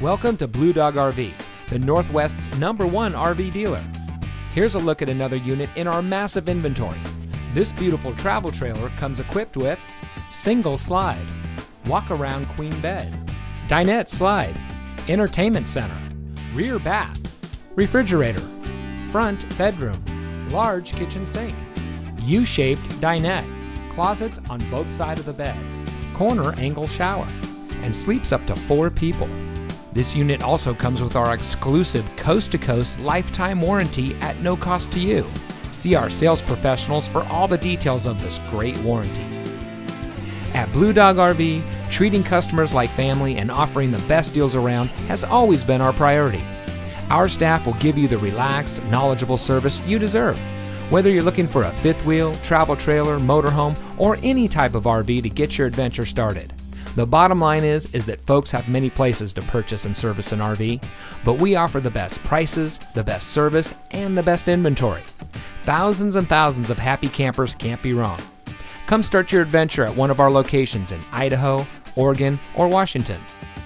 Welcome to Blue Dog RV, the Northwest's #1 RV dealer. Here's a look at another unit in our massive inventory. This beautiful travel trailer comes equipped with single slide, walk-around queen bed, dinette slide, entertainment center, rear bath, refrigerator, front bedroom, large kitchen sink, U-shaped dinette, closets on both sides of the bed, corner angle shower, and sleeps up to 4 people. This unit also comes with our exclusive coast-to-coast lifetime warranty at no cost to you. See our sales professionals for all the details of this great warranty. At Blue Dog RV, treating customers like family and offering the best deals around has always been our priority. Our staff will give you the relaxed, knowledgeable service you deserve. Whether you're looking for a fifth wheel, travel trailer, motorhome, or any type of RV to get your adventure started. The bottom line is that folks have many places to purchase and service an RV, but we offer the best prices, the best service, and the best inventory. Thousands and thousands of happy campers can't be wrong. Come start your adventure at one of our locations in Idaho, Oregon, or Washington.